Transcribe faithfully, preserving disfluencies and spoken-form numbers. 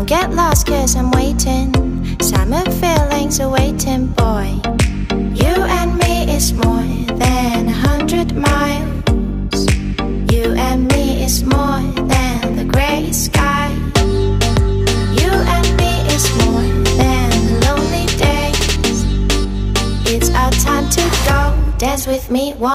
Don't get lost cause I'm waiting. Summer feelings are waiting, boy. You and me is more than a hundred miles. You and me is more than the grey sky. You and me is more than the lonely days. It's our time to go. Dance with me.